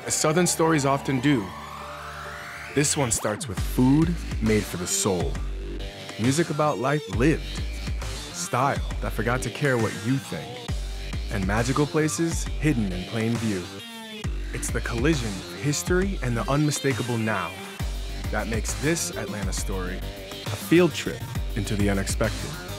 as Southern stories often do. This one starts with food made for the soul, music about life lived, style that forgot to care what you think, and magical places hidden in plain view. It's the collision of history and the unmistakable now that makes this Atlanta story a field trip into the unexpected.